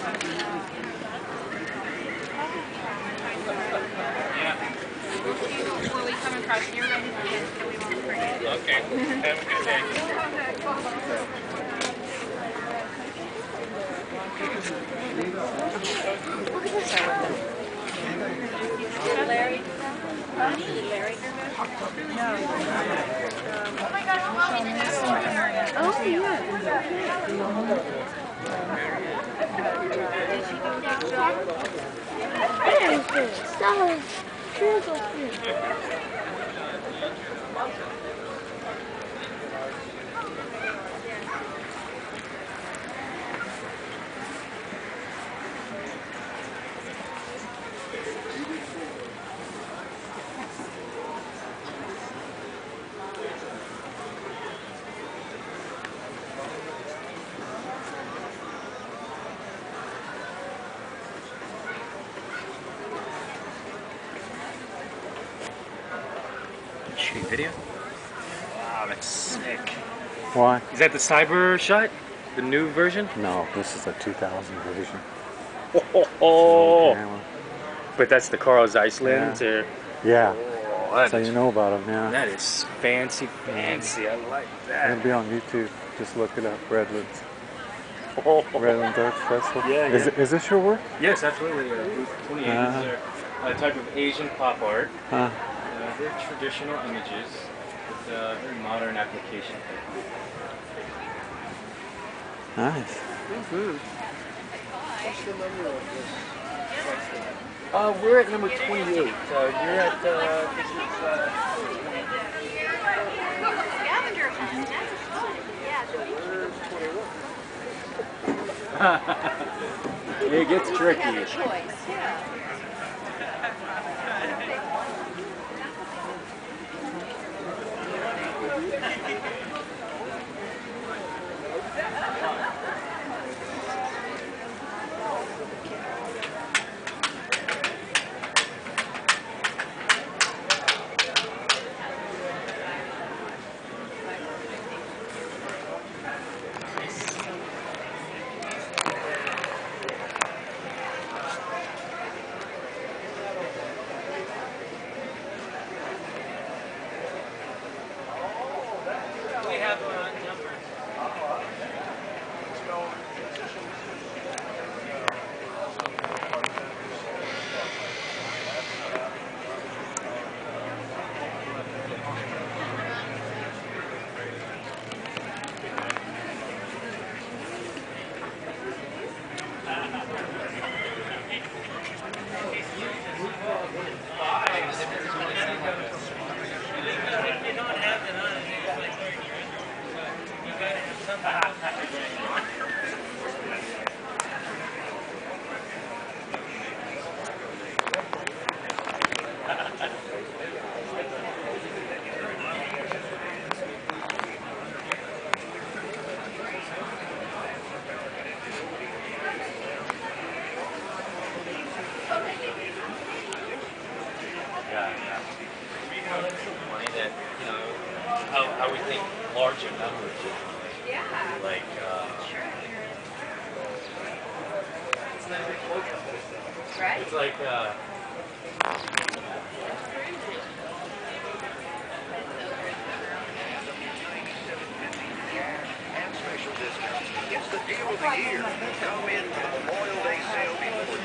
Before we come across here, ready to get so we won't forget. Okay. Have a good day. Larry? Huh? Did Larry do that? No. Oh my God, mommy, this is Oh, yeah. Did she go down? Where is this? Stop. Here's a Shooting video? Wow, that's sick. Why? Is that the Cyber shot? The new version? No, this is a 2000 version. Oh, Camera. but that's the Carl Zeisland. Yeah. Or, Yeah, oh, that so is- you know about them, yeah. That is fancy, fancy. I like that. It'll be on YouTube. Just look it up, Redlands. Oh. Redlands Arts Festival. Yeah, Is, yeah. is this your work? Yes, absolutely. Booth 28 is a type of Asian pop art. Huh. Very traditional images with a very modern application. Nice. What's the number of this? We're at number 28. You're at, this is, Scavenger hunt. That's fun. Yeah, the beach. it gets tricky. Have a choice. Yeah. We have numbers. Funny that, you know, how we think larger numbers. Yeah. Like, Sure. Right? it's like, And special discounts. It's the deal of the year. Come in for the Memorial Day sale before